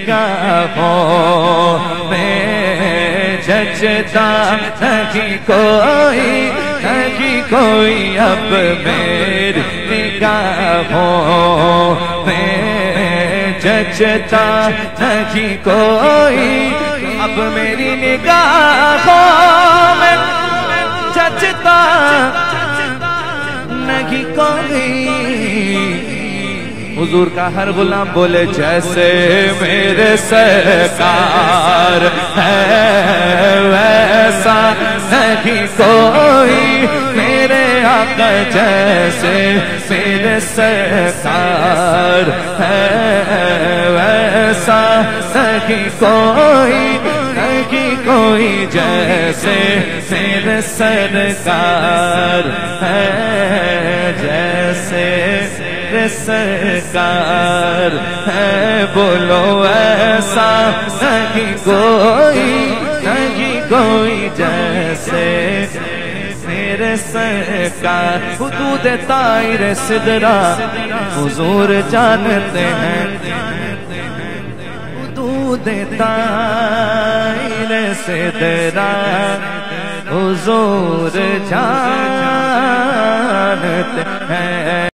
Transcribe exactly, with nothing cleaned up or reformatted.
نگاہوں میں جچتا نہیں کوئی، نہیں کوئی اب میری نگاہوں میں جچتا نہیں کوئی، اب میری نگاہوں میں جچتا نہیں کوئی۔ حضور کا ہر غلام بولے جیسے میرے سرکار ہے ویسا نہیں کوئی، میرے آقا جیسے میرے سرکار ہے ویسا نہیں کوئی، نہیں کوئی جیسے میرے سرکار ہے، جیسے سرکار ہے، بولو ایسا نہیں کوئی، نہیں کوئی جیسے میرے سرکار۔ حدود طائر سدرا حضور جانتے ہیں، حدود طائر سدرا حضور جانتے ہیں۔